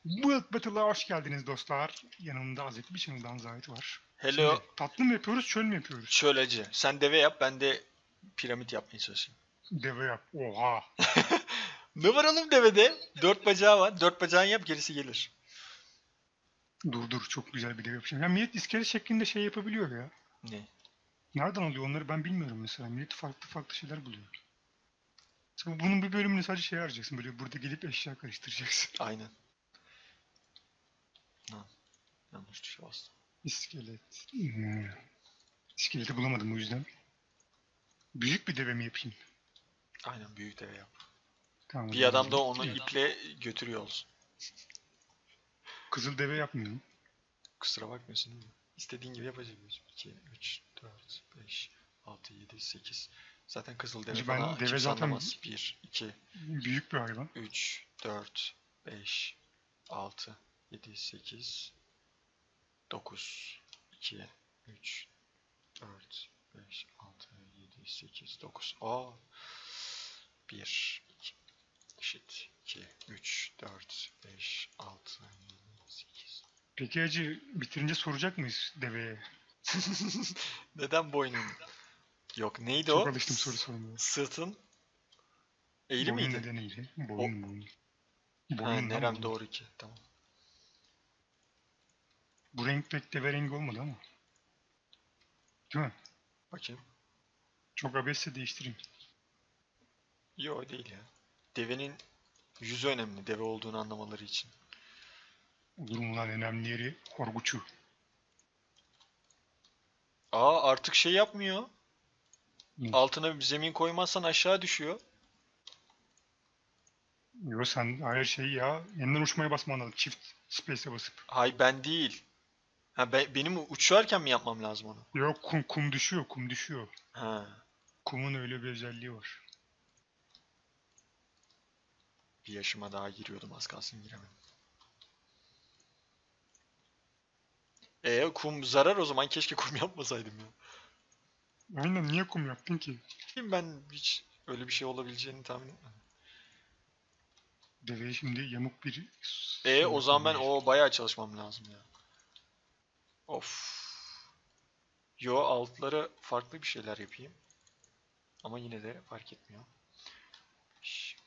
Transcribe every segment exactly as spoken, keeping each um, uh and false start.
Bu Battle'a hoş geldiniz dostlar. Yanımda Hazreti bir Channel'dan Zahit var. Hello. Şimdi tatlı mı yapıyoruz, çöl mü yapıyoruz? Şöylece. Sen deve yap, ben de piramit yapmaya çalışayım. Deve yap. Oha. Ne var oğlum devede? Dört bacağı var. Dört bacağını yap, gerisi gelir. Dur dur, çok güzel bir deve yapacağım. Ya millet iskelet şeklinde şey yapabiliyor ya. Ne? Nereden alıyor onları ben bilmiyorum mesela. Millet farklı farklı şeyler buluyor. Mesela bunun bir bölümünü sadece şey harcayacaksın. Böyle burada gelip eşya karıştıracaksın. Aynen. Ha, yanlış tuşa bastım. İskelet. Hmm. İskeleti bulamadım o yüzden. Büyük bir deve mi yapayım? Aynen, büyük deve yap. Tamam, o Bir zaman adam da büyük onu deve. iple götürüyor olsun. Kızıl deve yapmıyorum. Kusura bakmıyorsun değil mi? İstediğin gibi yapabiliyorsun. iki, üç, dört, beş, altı, yedi, sekiz. Zaten kızıl deve Hacı falan ben deve kimse zaten anlamaz. bir, iki, büyük bir hayvan. üç, dört, beş, altı, yedi, sekiz, dokuz, iki, üç, dört, beş, altı, yedi, sekiz, dokuz. Aa. bir, iki, eşit. iki, üç, dört, beş, altı, yedi, sekiz. Peki hacı bitirince soracak mıyız deveye? Neden boynun? Yok, neydi Çok o? alıştım soru sormaya. Sırtın eğri Boyun miydi? neden eğri? O. Boyun boyun. Ha, Boyun lan nerem boyun. doğru ki. Tamam. Bu renk pek deve rengi olmadı ama. Değil mi? Bakayım. Çok abesse değiştireyim. Yo, değil ya. Devenin yüzü önemli. Deve olduğunu anlamaları için. Olur mu lan önemli yeri korguçu. Aa, artık şey yapmıyor. Ne? Altına bir zemin koymazsan aşağı düşüyor. Yo sen hayır şey ya. Yeniden uçmaya basman lazım. Çift space'e basıp. Hay, ben değil. Ha, be- benim uçarken mi yapmam lazım onu? Yok kum, kum düşüyor kum düşüyor. Ha, Kumun öyle bir özelliği var. bir yaşıma daha giriyordum, az kalsın giremedim. E kum zarar, o zaman keşke kum yapmasaydım ya. Aynen niye kum yaptın ki? Kim, ben hiç öyle bir şey olabileceğini tahmin etmedim. Deveye şimdi yamuk bir E şey o zaman ben yapmam. o bayağı çalışmam lazım ya. Of. Yo, altları farklı bir şeyler yapayım. Ama yine de fark etmiyor. Şş.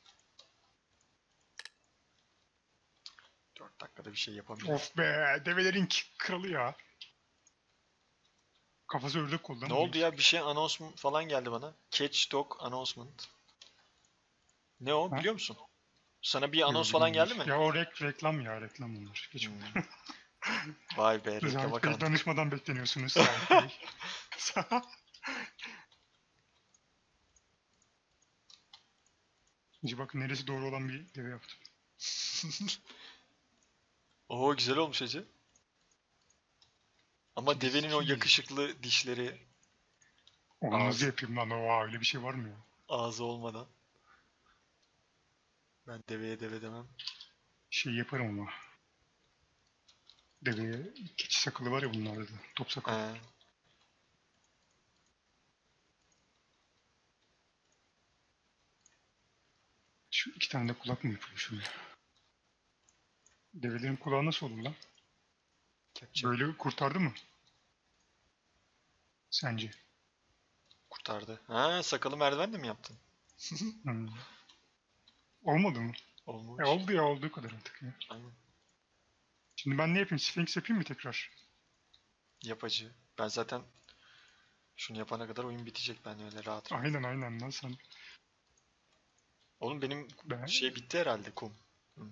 dört dakikada bir şey yapamıyorum. Of be develerin k- kralı ya. Kafası ördek oldu Ne ama oldu neyse. ya, bir şey announcement falan geldi bana. Catch Dog announcement. Ne o, Ha? biliyor musun? Sana bir Yok anons falan geldi bilmiyorum. mi? Ya o rek reklam ya reklam bunlar. Geç Hmm. onu. Vay be, reklama Zahit Bey kandık. danışmadan bekleniyorsunuz Zahit Bey. Şimdi bak neresi doğru olan bir deve yaptım. Oo, güzel olmuş Ece. Ama Biz devenin o ikiyiz. yakışıklı dişleri, Onu nasıl ağzı, yapayım lan? Oha öyle bir şey var mı ya? ağzı olmadan. Ben deveye deve demem. Şey yaparım ama. Deveye keçi sakalı var ya bunlarda da. Top sakalı. He. Şu iki tane de kulak mı yapayım şöyle? Develerin kulağı nasıl olur lan? Kepçe. Böyle kurtardı mı? Sence? Kurtardı. Ha, sakalı merdiven de mi yaptın? Hmm. Olmadı mı? E Olmuş. oldu ya olduğu kadar artık ya. Aynen. Şimdi ben ne yapayım? Sphinx yapayım mı tekrar? Yapacı. Ben zaten şunu yapana kadar oyun bitecek, ben öyle rahat rahat. Aynen aynen lan sen. Oğlum benim Ben şey bitti herhalde, kum. Hmm.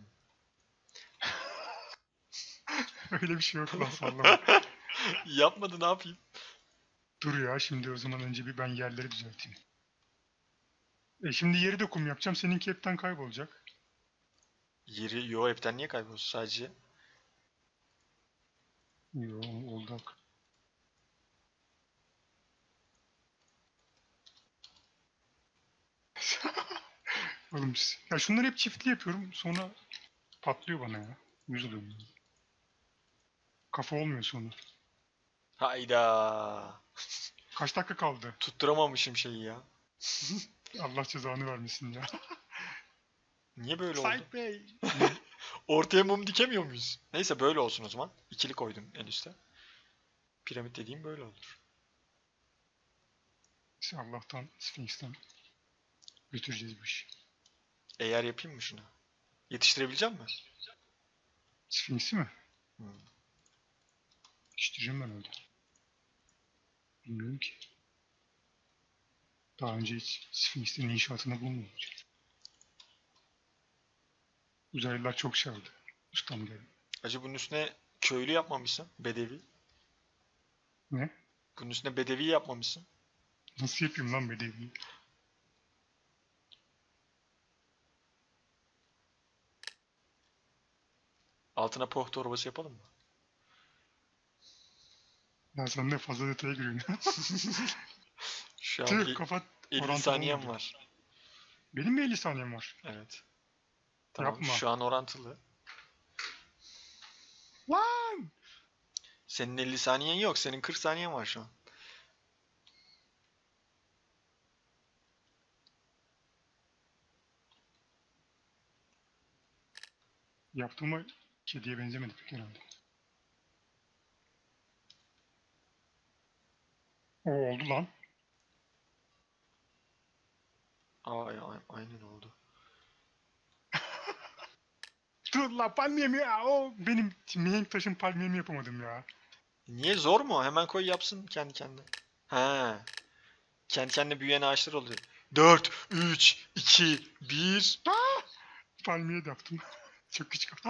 öyle bir şey yok lan sallama. Yapmadı, ne yapayım? Dur ya şimdi o zaman önce bir ben yerleri düzelteyim. E şimdi yeri de kum yapacağım. Seninki hepten kaybolacak. Yeri yo, hepten niye kaybolsun sadece? Yo oldu. Hak. Oğlum siz- ya şunları hep çiftli yapıyorum. Sonra patlıyor bana ya. Yüz oluyorum. Kafa olmuyor sonra. Hayda. Kaç dakika kaldı? Tutturamamışım şeyi ya. Allah cezanı vermesin ya. Niye böyle oldu? Sait Bey. Ortaya mum dikemiyor muyuz? Neyse böyle olsun o zaman. İkili koydum en üste. Piramit dediğim böyle olur. İşte Allah'tan Sphinx'ten götüreceğiz bu işi. Eğer yapayım mı şunu? Yetiştirebileceğim mi? Sphinx'i mi? Hmm. Yetiştireceğim ben öyle. Bilmiyorum ki. Daha önce hiç Sphinx'in inşaatına bulunmadım. Uzaylılar çok çağırdı. Ustam geldi. Acaba bunun üstüne köylü yapmamışsın? Bedevi. Ne? Bunun üstüne bedevi yapmamışsın. Nasıl yapayım lan bedevi? Altına poh torbası yapalım mı? Ya sen de fazla detaya giriyorsun. Şu an Tüh i- kapat. elli Orantılı saniyem olmadı. var. Benim mi elli saniyem var? Evet. Tamam. Yapma. Şu an orantılı. Lan! Senin elli saniyen yok. Senin kırk saniyen var şu an. Yaptığıma kediye benzemedi pek herhalde. O oldu lan. Ay, ay, aynen oldu. Dur la palmiyemi ya. O benim mihenk taşın palmiyemi yapamadım ya. Niye zor mu? Hemen koy yapsın kendi kendine. Ha. Kendi kendine büyüyen ağaçlar oluyor. dört, üç, iki, bir. Palmiye de yaptım. Çok küçük.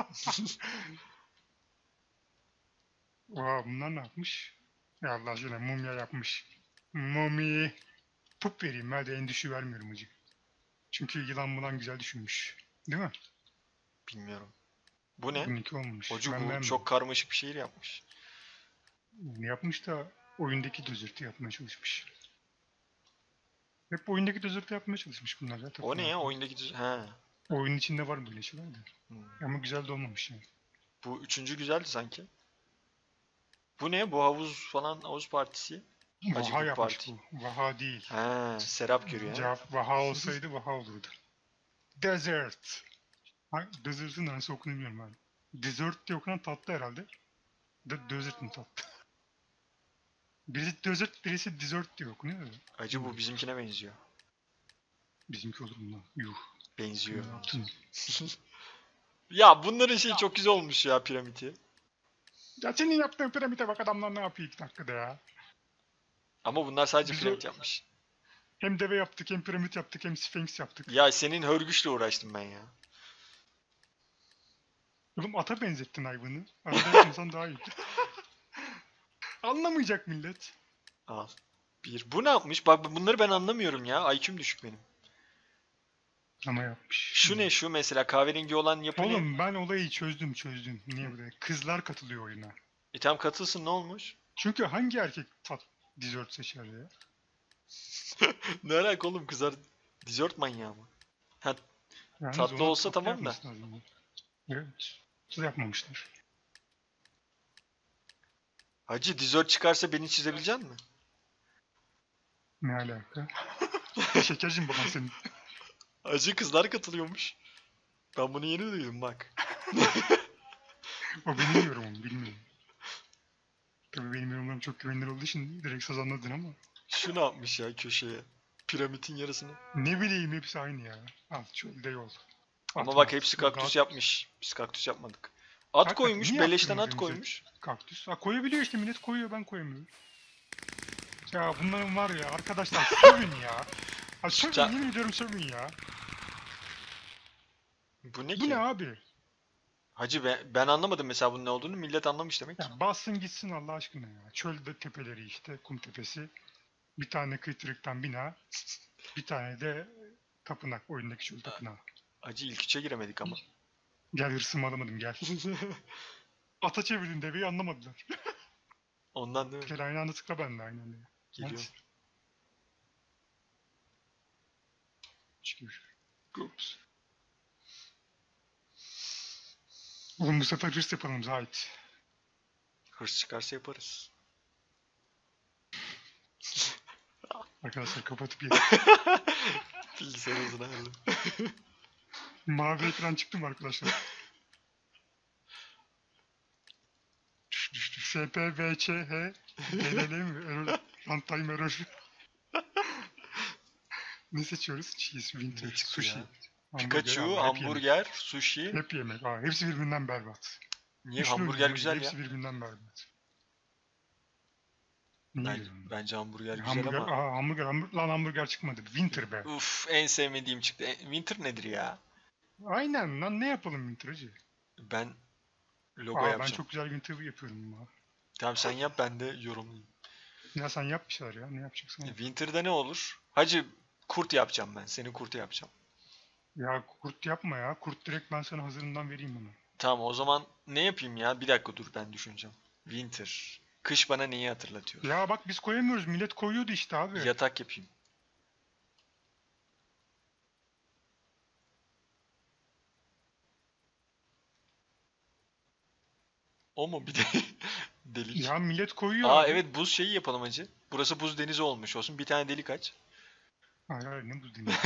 Oha bunlar ne yapmış? Ya Allah aşkına mumya yapmış. Mumi. Pup vereyim ben de en düşüğü vermiyorum hacı. Çünkü yılan bulan güzel düşünmüş. Değil mi? Bilmiyorum. Bu ne? Bununki olmamış. Hoca Ben bu beğenmedim. çok karmaşık bir şehir yapmış. Ne yapmış da oyundaki düzürtü yapmaya çalışmış. Hep oyundaki düzürtü yapmaya çalışmış bunlar zaten. O ne ya? Oyundaki düz... Ha. Oyunun içinde var böyle şeyler de. Hmm. Ama güzel de olmamış yani. Bu üçüncü güzeldi sanki. Bu ne? Bu havuz falan, havuz partisi. Hacı Vaha bu yapmış parti. bu. Vaha değil. Ha, Serap görüyor ha. Cevap Vaha olsaydı Vaha olurdu. Desert. Ha, Desert'ın nasıl okunuyor bilmiyorum ben. Dessert diye okunan tatlı herhalde. De Desert'ın tatlı. Birisi Desert, birisi Dessert diye okunuyor da. Hacı bu bizimkine benziyor. Bizimki olur mu lan? Yuh. Benziyor. Ne yaptın? Ya bunların şeyi çok güzel olmuş ya piramidi. Ya senin yaptığın piramide bak adamlar ne yapıyor iki dakikada ya. Ama bunlar sadece Biz o- piramit yapmış. Hem deve yaptık, hem piramit yaptık, hem Sphinx yaptık. Ya senin hörgüçle uğraştım ben ya. Oğlum ata benzettin hayvanı. Arada yapmasan daha iyi. Anlamayacak millet. Al. Bir. Bu ne yapmış? Bak bunları ben anlamıyorum ya. I Q'm düşük benim. Ama yapmış. Şu ne şu mesela kahverengi olan yapı ne? Oğlum ben olayı çözdüm çözdüm. Niye buraya? Kızlar katılıyor oyuna. E tam katılsın ne olmuş? Çünkü hangi erkek tat dessert seçer ya? Ne alaka oğlum kızar dessert manyağı mı? Ha, Yalnız Tatlı ona olsa tatlı tamam da. yapması lazım. Evet. Tatlı yapmamışlar. hacı dessert çıkarsa beni çizebilecek mi? Ne alaka? Şekercim baban senin. Hacı kızlar katılıyormuş. Ben bunu yeni duydum bak. O benim yorumum bilmiyorum. Tabii benim yorumlarım çok güvenilir olduğu için direkt sazanladın ama. Şu ne yapmış ya köşeye? Piramidin yarısını. Ne bileyim hepsi aynı ya. Al çölde yol. Ama Atma. bak hepsi kaktüs At- yapmış. Biz kaktüs yapmadık. At Hakikaten koymuş, niye beleşten yaptırmadın at bize? koymuş. Kaktüs. Ha koyabiliyor işte millet koyuyor ben koyamıyorum. Ya bunların var ya arkadaşlar sövün ya. Ha sövün Ça- yemin ediyorum sövün ya. Bu ne Bu ki? ne abi? Hacı ben, ben anlamadım mesela bunun ne olduğunu. Millet anlamış demek ki. Ya bassın gitsin Allah aşkına ya. Çölde tepeleri işte kum tepesi. Bir tane kıytırıktan bina. Bir tane de tapınak. Oyundaki çöl tapınağı. Hacı ilk üçe giremedik ama. Gel hırsımı alamadım gel. Ata çevirdin deveyi anlamadılar. Ondan değil mi? Gel aynı anda tıkla ben de aynı anda. Geliyor. Hadi. Şükür. Oops. Oğlum bu sefer hırs yapalım Zahit. Hırs çıkarsa yaparız. Arkadaşlar kapatıp yedim. Bilgisayar hızını aldım. Mavi ekran çıktı mı arkadaşlar? S P V Ç H D L L mi? Error. Runtime error. Ne seçiyoruz? Cheese, winter, Ne çıktı sushi, ya? hamburger. Pikachu, Allah hep yemek. hamburger, sushi. Hep yemek. Aa, hepsi birbirinden berbat. Niye? Üçlü Hamburger oynuyorum hacı. güzel ya. Hepsi birbirinden berbat. Niye Bence, diyorum? bence hamburger güzel Hamburger, ama. aa, hamburger, hamburger, lan hamburger çıkmadı. Winter be. Uf, en sevmediğim çıktı. E, Winter nedir ya? Aynen lan, ne yapalım winter hacı? Ben logo Aa, ben yapacağım. çok güzel winter yapıyorum ya. Tamam sen yap ben de yorumlayayım. Ya sen yap bir şeyler ya. Ne yapacaksın? E, Yap. Winter'da ne olur? Hacı kurt yapacağım ben. Seni kurt yapacağım. Ya kurt yapma ya. Kurt direkt ben sana hazırından vereyim bunu. Tamam o zaman ne yapayım ya? Bir dakika dur ben düşüneceğim. Winter. Kış bana neyi hatırlatıyor? Ya bak biz koyamıyoruz. Millet koyuyordu işte abi. Yatak yapayım. O mu bir de delik? Ya millet koyuyor Aa abi. evet buz şeyi yapalım hacı. Burası buz denizi olmuş olsun. Bir tane delik aç. Hayır hayır, ne bu dinle.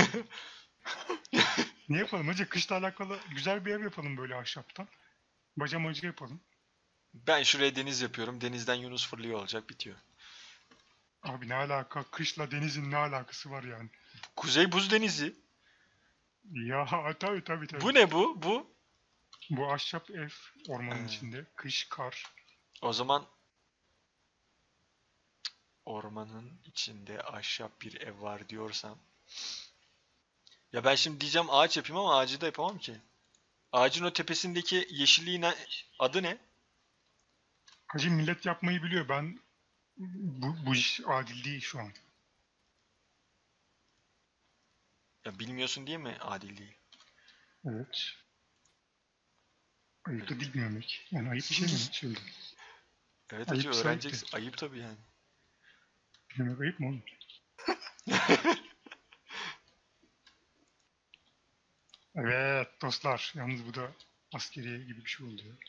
Ne yapalım hacı? Kışla alakalı güzel bir ev yapalım böyle ahşaptan. Bacamacı yapalım. Ben şuraya deniz yapıyorum. Denizden Yunus fırlıyor olacak bitiyor. Abi ne alaka? Kışla denizin ne alakası var yani? Kuzey buz denizi. Ya tabii tabii tabii. Bu ne bu? Bu. Bu ahşap ev ormanın Ee, içinde. Kış, kar. O zaman ormanın içinde ahşap bir ev var diyorsam. Ya ben şimdi diyeceğim ağaç yapayım ama ağacı da yapamam ki. Ağacın o tepesindeki yeşilliğin a- adı ne? Hacı millet yapmayı biliyor. Ben bu, bu iş adil değil şu an. Ya bilmiyorsun diye mi adil değil? Evet. Ayıp da değil bilmemek. Yani ayıp bir şey mi söyledim? Evet hacı Ayıpsa ayıptı. öğreneceksin. Ayıp tabii yani. Bilmemek ayıp mı oğlum? Evet dostlar. Yalnız bu da askeriye gibi bir şey oldu ya.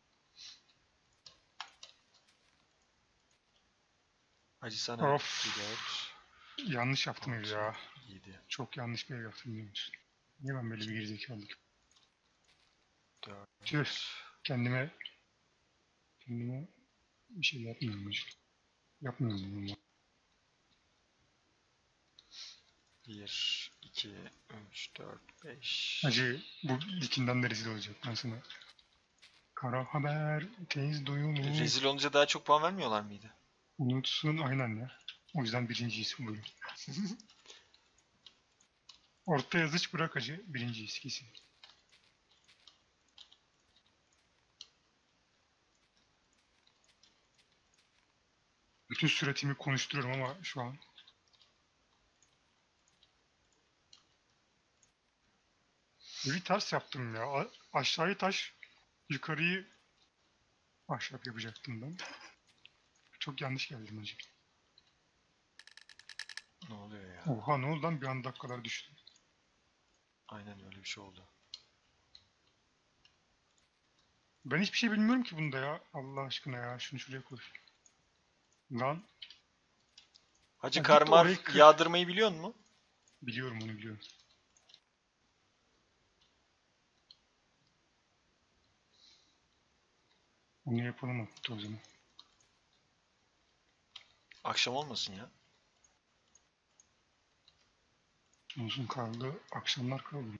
Hacı sana Of. bir dört, Yanlış yaptım evi altı, ya. yedi, Çok yanlış bir ev yaptım biliyor musun? Niye ben böyle bir gerizekalıyım? dört, Tüh. Kendime kendime bir şey yapmıyorum hacı. Yapmıyorum bunu. bir, iki, üç, dört, beş. Hacı bu ilkinden de rezil olacak ben sana. Kara haber tez duyulur. Rezil olunca daha çok puan vermiyorlar mıydı? Unutsun aynen ya. O yüzden birinciyiz bu bölüm. Orta yazıç bırak hacı. Birinciyiz kesin. Bütün süretimi konuşturuyorum ama şu an. Evi ters yaptım ya. A- aşağıyı taş, yukarıyı ahşap yapacaktım ben. Çok yanlış geldim hacı. Ne oluyor ya? Oha ne oldu lan, bir anda dakikalar düştü. Aynen öyle bir şey oldu. Ben hiçbir şey bilmiyorum ki bunda ya. Allah aşkına ya. Şunu şuraya koy. Lan. Hacı Ya git de karmar orayı kır. yağdırmayı biliyor musun? Biliyorum onu biliyorum. Onu yapalım hatta o zaman. Akşam olmasın ya. Uzun karlı akşamlar kaldı.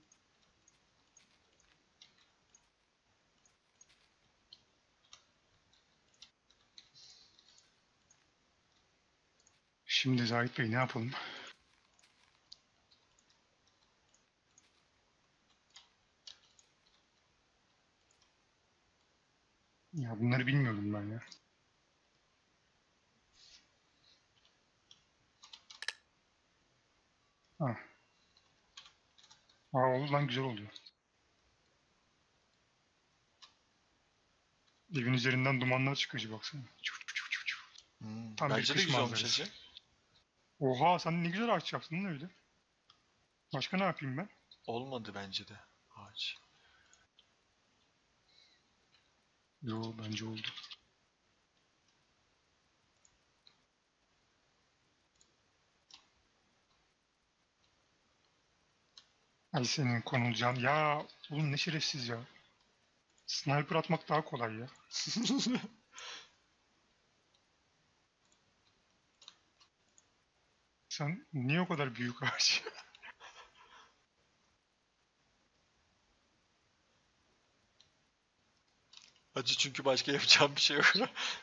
Şimdi Zahit Bey ne yapalım? Ya bunları bilmiyordum ben ya. Ha. Aa oldu lan, güzel oluyor. Evin üzerinden dumanlar çıkıyor baksana. Çuf çuf çuf çuf. Hmm, Tam bir bence de kış güzel olmuş manzarası. hacı. Oha sen ne güzel ağaç yaptın lan öyle. Başka ne yapayım ben? Olmadı bence de ağaç. Yo bence oldu. Ay senin konulacağın. Ya oğlum ne şerefsiz ya. Sniper atmak daha kolay ya. Sen niye o kadar büyük ağaç? Acı çünkü başka yapacağım bir şey yok.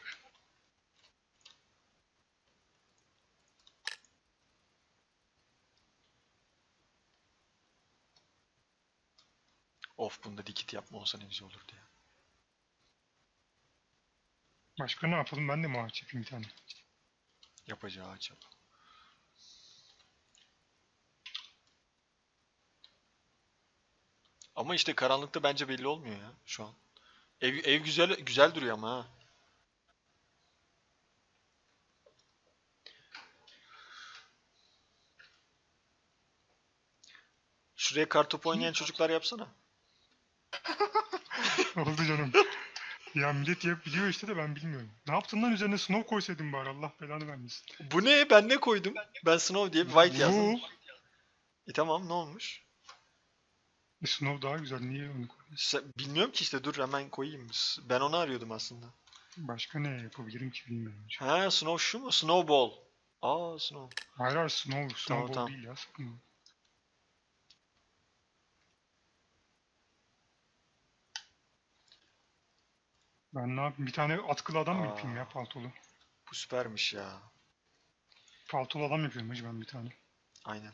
Of, bunda dikit yapma olsa ne güzel olurdu ya. Başka ne yapalım? Ben de mi ağaç yapayım bir tane? Yapacağı ağaç yap. Ama işte karanlıkta bence belli olmuyor ya şu an. Ev, ev güzel güzel duruyor ama ha. Şuraya kartopu oynayan çocuklar yapsana. Oldu canım. Ya millet yap biliyor işte de ben bilmiyorum. Ne yaptın lan üzerine snow koysaydın bari Allah belanı vermesin. Bu ne? Ben ne koydum? Ben Snow diye bir white yazdım. Bu. E tamam, ne olmuş? E, snow daha güzel niye onu koydun? Sen- bilmiyorum ki işte, dur hemen koyayım. S- Ben onu arıyordum aslında. Başka ne yapabilirim ki bilmiyorum. Ha, Snow şu mu? Snowball. Aa, Snow. Hayır hayır snow, Tamam snowball tamam. değil ya sakın. Ben ne yapayım? Bir tane atkılı adam mı yapayım ya Aa, paltolu? bu süpermiş ya. Paltolu adam yapıyorum hacı ben bir tane. Aynen.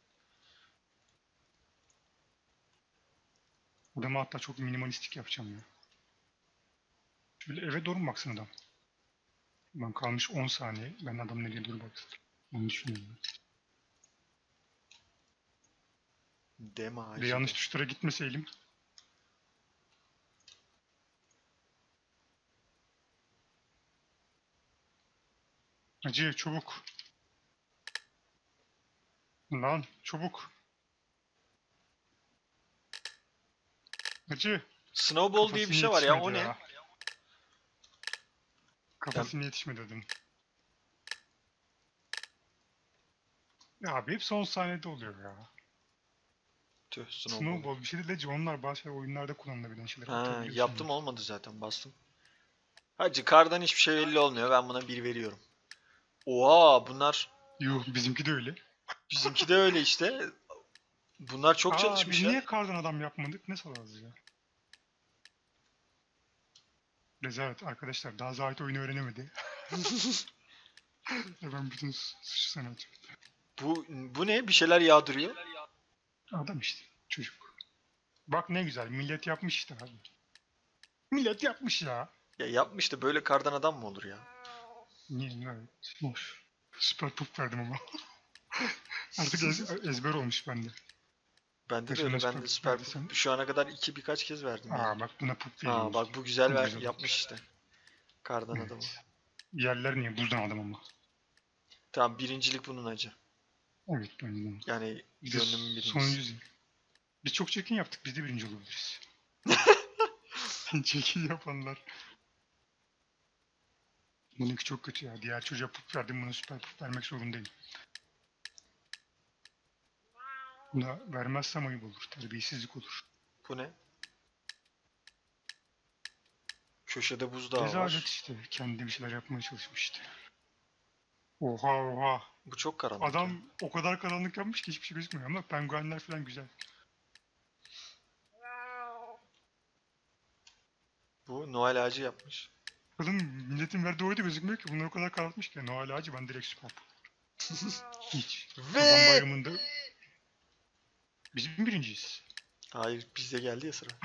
Adamı hatta çok minimalistik yapacağım ya. Şöyle eve doğru mu baksın adam? Ben kalmış on saniye. Ben adam nereye doğru baksın. Onu düşünüyorum. Deme Bir de ağacı yanlış de. tuşlara gitmeseydim. Hacı çabuk. Lan çabuk. Hacı. Snowball diye bir Kafasına şey var ya, yetişmedi o ne? ya. Ben, Kafasına yetişmedi dedim. Ya abi hep son saniyede oluyor ya. tüh, Snowball. Snowball bir şey değil de onlar bazı şeyler oyunlarda kullanılabilen şeyler Ha, atabiliyorsun ya. yaptım, olmadı zaten, bastım. Hacı, kardan hiçbir şey belli olmuyor. Ben buna bir veriyorum. Oha, bunlar Yuh bizimki de öyle. bizimki de öyle işte. Bunlar çok Aa biz çalışmış ya. niye kardan adam yapmadık? Ne salarız ya? Rezalet arkadaşlar daha Zahit oyunu öğrenemedi. Ya ben bütün su- suçu sana atıyorum. Bu bu ne? Bir şeyler yağdırıyor. Adam işte çocuk. Bak ne güzel millet yapmış işte abi. Millet yapmış ya. Ya yapmış da böyle kardan adam mı olur ya? Niye gayet hoş. Süper pup verdim ama. Artık ez- ezber olmuş bende. Bende de Kaç ona öyle. Ben süper de pup süper verdiysen. pup şu ana kadar iki birkaç kez verdim yani. Aa bak buna pup Ha veriyoruz. bak, bu güzel Bu ver, güzel oldu. yapmış işte. Kardan adamı. Evet. Yerler niye buzdan adam ama. Tamam, birincilik bunun acı. Evet bence de. Yani Biz de gönlümün birincisi. sonuncu. Biz çok çirkin yaptık. Biz de birinci olabiliriz. Çirkin yapanlar. Bununki çok kötü ya. Diğer çocuğa pup verdim. Buna süper pup vermek zorundayım. Buna vermezsem ayıp olur. Terbiyesizlik olur. Bu ne? Köşede buzdağı Rezalet var. işte. Kendi bir şeyler yapmaya çalışmıştı. Oha oha. Bu çok karanlık ya. Adam o kadar karanlık yapmış ki hiçbir şey gözükmüyor ama penguenler falan güzel. Bu Noel ağacı yapmış. Kadın milletin verdiği oyda gözükmüyor ki. Bunlar o kadar karartmış ki. Noel ağacı ben direkt süper pup. Hiç. Kurban Ve bayramında biz mi birinciyiz? hayır, bize geldi ya sıra.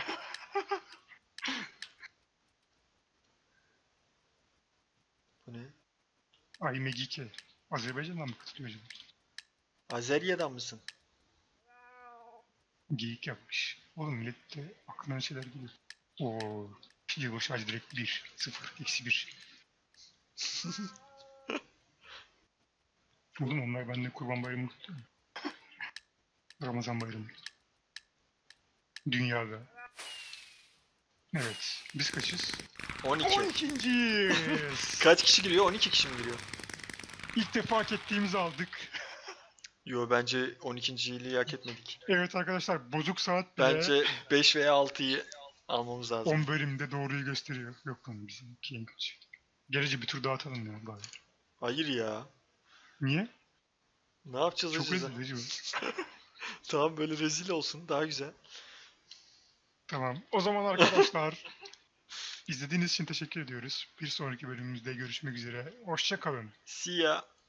Bu ne? Ay Megike. Azerbaycan'dan mı katılıyor acaba? Azerya'dan mısın? Geyik yapmış. Oğlum millet de aklına şeyler geliyor. Oo. Yılbaşı ağacı direkt bir, sıfır, eksi bir. Oğlum onlar bende kurban bayramı kutluyor. Ramazan bayramı. Dünyada. Evet. Biz kaçız? on iki. on ikinciyiz. Kaç kişi giriyor? on iki kişi mi giriyor? İlk defa hak ettiğimizi aldık. Yo, bence on ikinciliği hak etmedik. Evet arkadaşlar bozuk saat bile Bence beş veya altıyı almamız lazım. on bölümde doğruyu gösteriyor. Yok lan bizimki en kötü. Gereci bir tur daha atalım ya bari. Hayır ya. Niye? Ne yapacağız Çok acaba? rezil Hacı bu. Tamam böyle rezil olsun daha güzel. Tamam. O zaman arkadaşlar izlediğiniz için teşekkür ediyoruz. Bir sonraki bölümümüzde görüşmek üzere. Hoşça kalın. See ya.